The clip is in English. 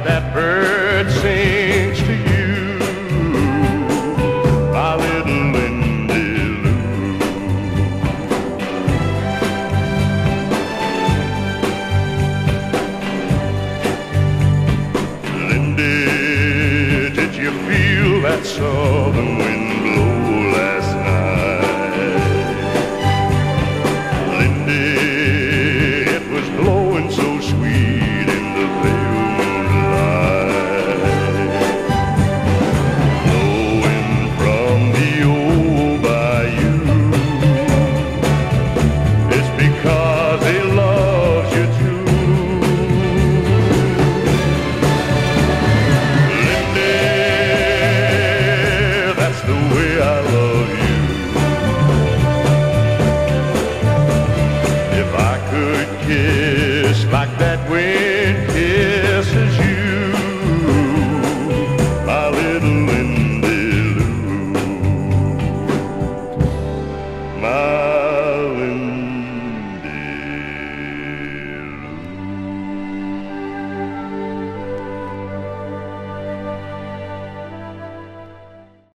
that bird sings to you, my little Lindy Lou. Lindy, did you feel that southern wind blow last night? Lindy, it was blowing so sweet in the pale moonlight, blowing from the old bayou. It's because he loves you too. Lindy, that's the way I love you. If I could kiss like that